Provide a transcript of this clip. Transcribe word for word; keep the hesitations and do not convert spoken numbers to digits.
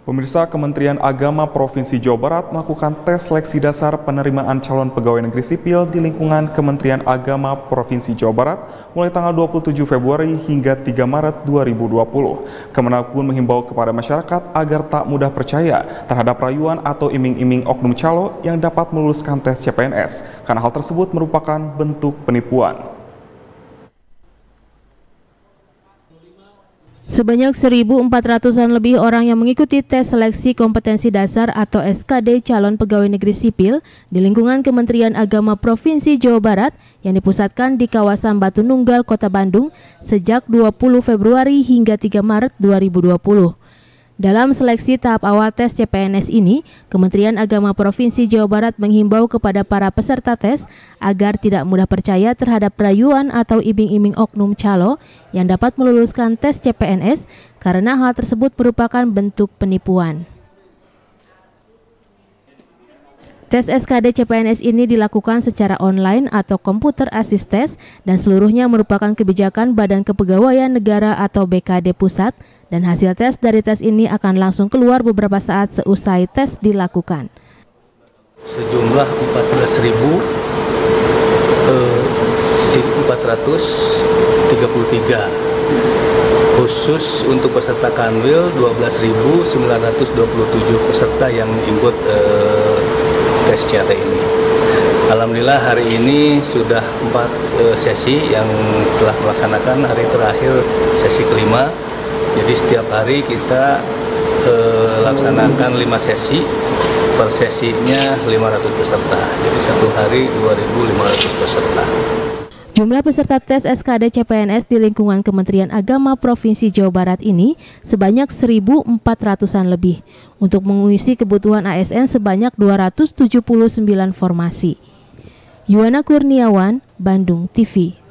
Pemirsa, Kementerian Agama Provinsi Jawa Barat melakukan tes seleksi dasar penerimaan calon pegawai negeri sipil di lingkungan Kementerian Agama Provinsi Jawa Barat mulai tanggal dua puluh tujuh Februari hingga tiga Maret dua ribu dua puluh. Kemenag pun menghimbau kepada masyarakat agar tak mudah percaya terhadap rayuan atau iming-iming oknum calo yang dapat meluluskan tes C P N S, karena hal tersebut merupakan bentuk penipuan. Sebanyak seribu empat ratusan lebih orang yang mengikuti tes seleksi kompetensi dasar atau S K D calon pegawai negeri sipil di lingkungan Kementerian Agama Provinsi Jawa Barat yang dipusatkan di kawasan Batu Nunggal, Kota Bandung sejak dua puluh Februari hingga tiga Maret dua ribu dua puluh. Dalam seleksi tahap awal tes C P N S ini, Kementerian Agama Provinsi Jawa Barat menghimbau kepada para peserta tes agar tidak mudah percaya terhadap rayuan atau iming-iming oknum calo yang dapat meluluskan tes C P N S karena hal tersebut merupakan bentuk penipuan. Tes S K D C P N S ini dilakukan secara online atau komputer assist test dan seluruhnya merupakan kebijakan Badan Kepegawaian Negara atau B K D Pusat, dan hasil tes dari tes ini akan langsung keluar beberapa saat seusai tes dilakukan. Sejumlah empat belas ribu empat ratus tiga puluh tiga. Khusus untuk peserta Kanwil dua belas ribu sembilan ratus dua puluh tujuh peserta yang ikut eh, tes C A T ini. Alhamdulillah hari ini sudah empat eh, sesi yang telah melaksanakan, hari terakhir sesi kelima. Jadi setiap hari kita eh, laksanakan lima sesi, per sesinya lima ratus peserta. Jadi satu hari dua ribu lima ratus peserta. Jumlah peserta tes S K D C P N S di lingkungan Kementerian Agama Provinsi Jawa Barat ini sebanyak seribu empat ratusan lebih untuk mengisi kebutuhan A S N sebanyak dua ratus tujuh puluh sembilan formasi. Yuwana Kurniawan, Bandung T V.